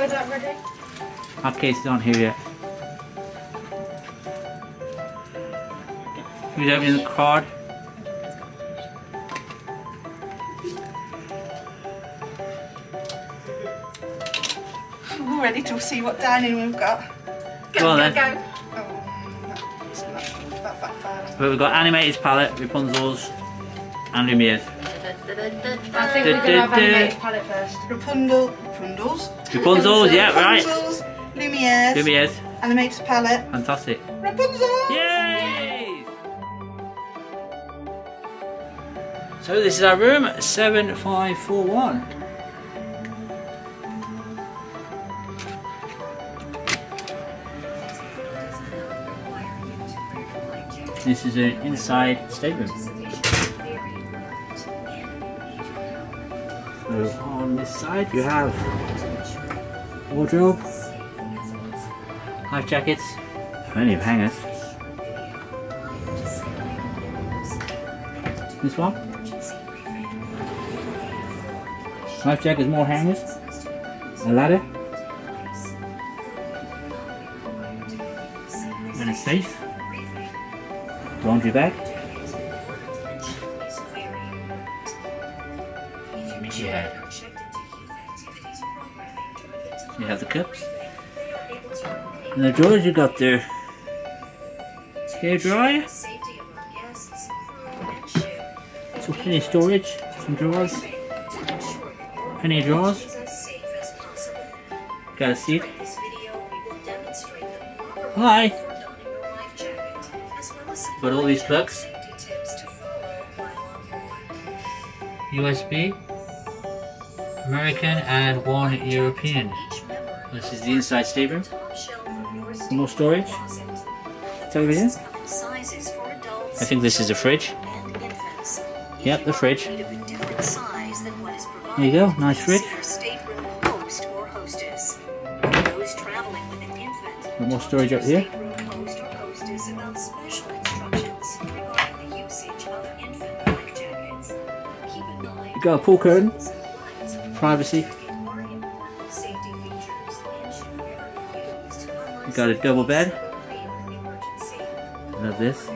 is that ready? Our case aren't here yet. Who's opening the card? We're ready to see what dining we've got. Go on then. Go. Oh, it's not that backfired. But we've got Animated palette, Rapunzel's, and Lumiere's. I think we're going to have animated palette first. Rapunzel's. Rapunzel's, yeah, right. Rapunzel's, Lumiere's, Lumiere's. animated palette. Fantastic. Rapunzel! Yay! So this is our room, 7541. This is an inside stateroom. So on this side you have wardrobe, life jackets, plenty of hangers. This one, life jackets, more hangers, a ladder, and a safe. Laundry bag. Yeah. You have the cups. And the drawers you got there. Hair dryer. So plenty of storage. Some drawers. Plenty of drawers. Got a seat. Hi. Got all these plugs. USB, American, and one European. This is the inside stateroom. More storage. Television. I think this is the fridge. Yep, the fridge. There you go, nice fridge. More storage up here. Got a pool curtain, privacy. You got a double bed. Love this.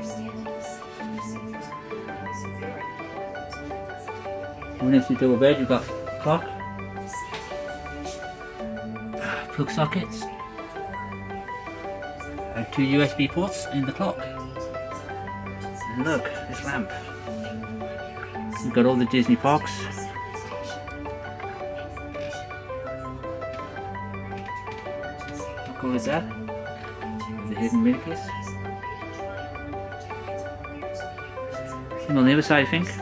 Next to the double bed, you've got a clock, plug sockets, and 2 USB ports in the clock. And look, this lamp. We've got all the Disney parks. How cool is that? The hidden Mickey's. And on the other side, I think.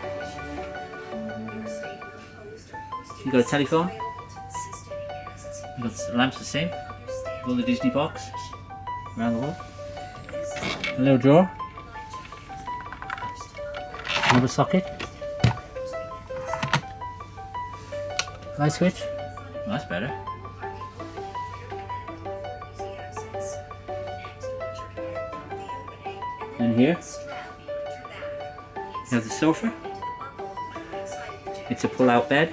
You've got a telephone. You've got the lamps the same. All the Disney parks around the wall. A little drawer. Another socket. Light switch. Well, that's better. And here you have the sofa. It's a pull-out bed.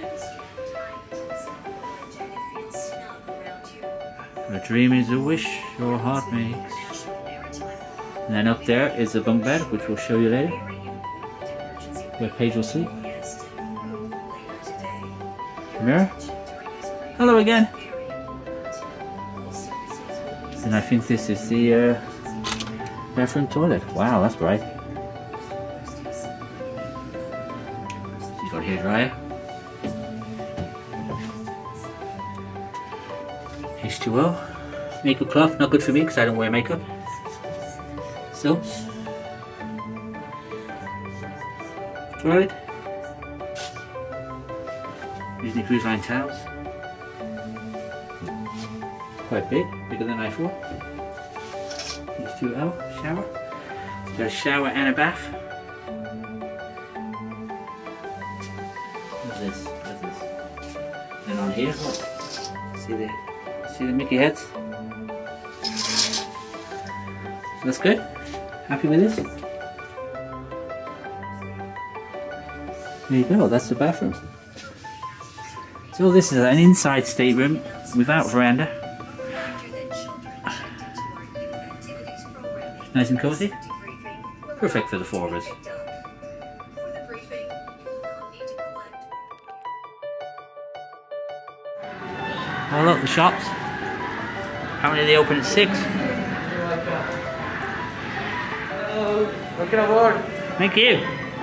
A dream is a wish your heart makes. And then up there is the bunk bed, which we'll show you later, where Paige will sleep. Mirror. Hello again. And I think this is the bathroom toilet. Wow, that's bright. You got a hair dryer. H2O. Makeup cloth, not good for me because I don't wear makeup. Soaps. Toilet. Disney Cruise Line towels. Quite big, bigger than I thought. H2O, shower. Got a shower and a bath. What's this? What's this? And on here, look. See the Mickey heads? So that's good. Happy with this? There you go, that's the bathroom. So this is an inside stateroom without veranda. Nice and cozy. Perfect for the four of us. Oh look, the shops. Apparently they open at 6. Looking aboard. Thank you.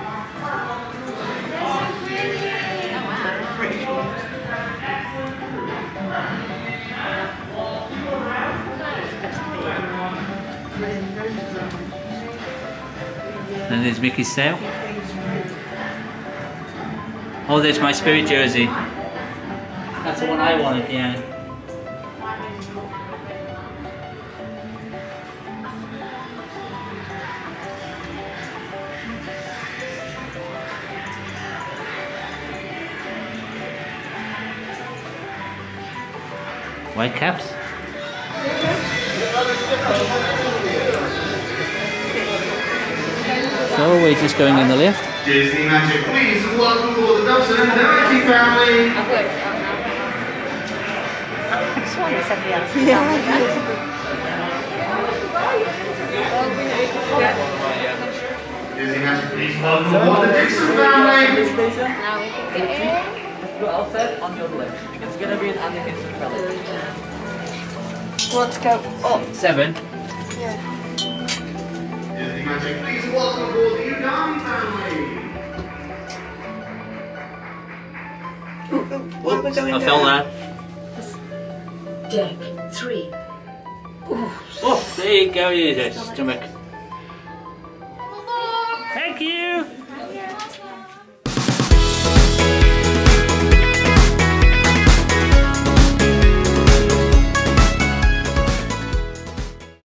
And there's Mickey's sale. Oh, there's my Spirit jersey. That's the one I wanted, yeah. White caps. So we're just going in the lift. Disney Magic, please welcome aboard the Dobson and Doherty family. I've worked it out now. I just wanted to send the answer. Disney Magic, please welcome aboard the Dixon family. Now we can get in. Go outside on your left. It's gonna be an Anakin Valley. Let's go up. 7. Disney Magic, please welcome aboard the Udami family. I felt that. Deck 3. Oh, there you go, your stomach.